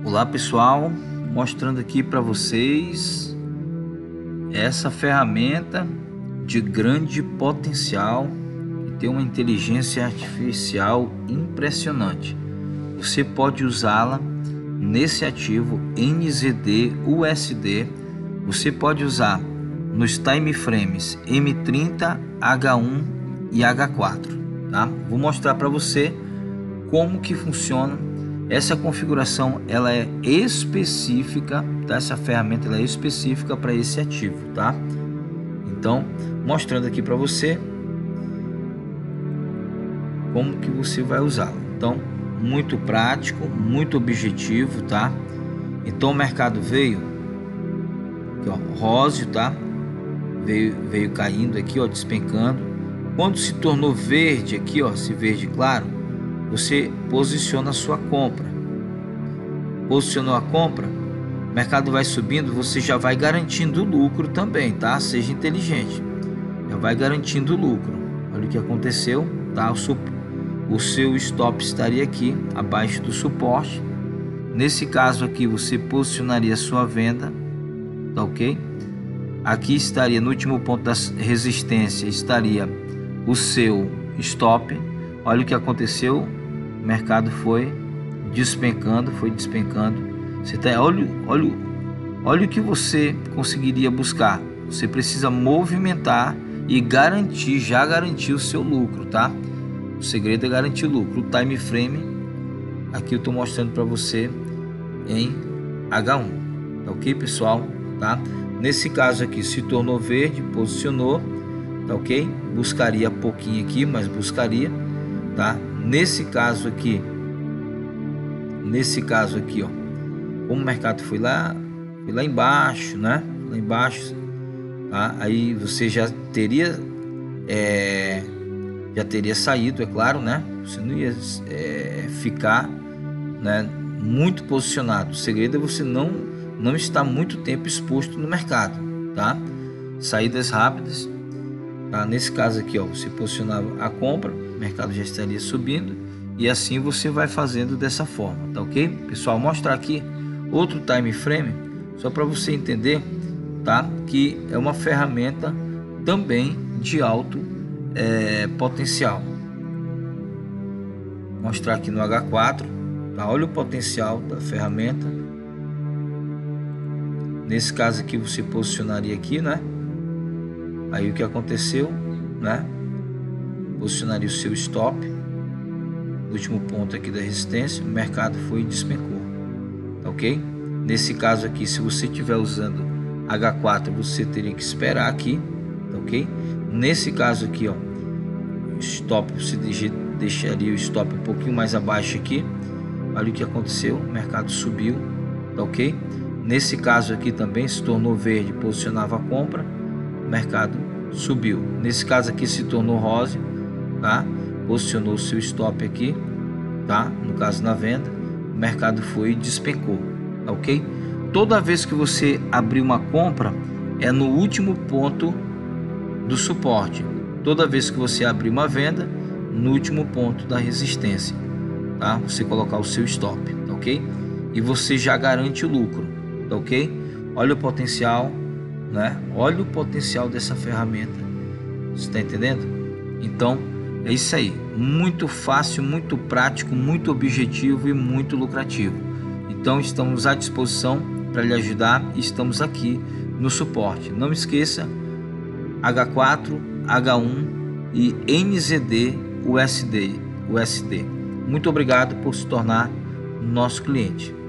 Olá pessoal, mostrando aqui para vocês essa ferramenta de grande potencial e tem uma inteligência artificial impressionante. Você pode usá-la nesse ativo NZD-USD, você pode usar nos time frames M30, H1 e H4, tá? Vou mostrar para você como que funciona. Essa configuração ela é específica, tá? Essa ferramenta ela é específica para esse ativo, tá? Então, mostrando aqui para você como que você vai usá-lo. Então, muito prático, muito objetivo, tá? Então, o mercado veio aqui, ó, róseo, tá? Veio caindo aqui, ó, despencando. Quando se tornou verde aqui, ó, esse verde claro, você posiciona a sua compra. Posicionou a compra, o mercado vai subindo, você já vai garantindo o lucro também, tá? Seja inteligente, já vai garantindo o lucro. Olha o que aconteceu, tá? O seu stop estaria aqui abaixo do suporte. Nesse caso aqui, você posicionaria a sua venda, tá ok? Aqui estaria no último ponto da resistência, estaria o seu stop. Olha o que aconteceu, o mercado foi despencando, Você tá, olha o que você conseguiria buscar. Você precisa movimentar e garantir, já garantir o seu lucro, tá? O segredo é garantir o lucro. O time frame aqui eu estou mostrando para você em H1, tá ok, pessoal? Tá? Nesse caso aqui se tornou verde, posicionou, tá ok? Buscaria pouquinho aqui, mas buscaria, tá? Nesse caso aqui, ó, como o mercado foi lá embaixo, né? Lá embaixo, tá? Aí você já teria saído, é claro, né? Você não ia ficar, né, muito posicionado. O segredo é você não estar muito tempo exposto no mercado, tá? Saídas rápidas, tá? Nesse caso aqui, ó, você posicionava a compra, o mercado já estaria subindo e assim você vai fazendo dessa forma, tá ok? Pessoal, mostrar aqui outro time frame só para você entender, tá? Que é uma ferramenta também de alto potencial. Mostrar aqui no H4, tá? Olha o potencial da ferramenta. Nesse caso aqui você posicionaria aqui, né? Aí o que aconteceu, né? Posicionaria o seu stop, último ponto aqui da resistência, o mercado foi e despencou, tá ok? Nesse caso aqui, se você estiver usando H4, você teria que esperar aqui, tá ok? Nesse caso aqui, ó, stop, você deixaria o stop um pouquinho mais abaixo aqui. Olha o que aconteceu, o mercado subiu, tá ok? Nesse caso aqui também se tornou verde, posicionava a compra, o mercado subiu. Nesse caso aqui se tornou rosa, tá? Posicionou o seu stop aqui, tá? No caso na venda, o mercado foi e despencou, tá ok? Toda vez que você abrir uma compra é no último ponto do suporte. Toda vez que você abrir uma venda, no último ponto da resistência, tá? Você colocar o seu stop, tá ok? E você já garante o lucro, tá ok? Olha o potencial, né? Olha o potencial dessa ferramenta. Você está entendendo? Então é isso aí, muito fácil, muito prático, muito objetivo e muito lucrativo. Então estamos à disposição para lhe ajudar e estamos aqui no suporte. Não esqueça, H4, H1 e NZD-USD. Muito obrigado por se tornar nosso cliente.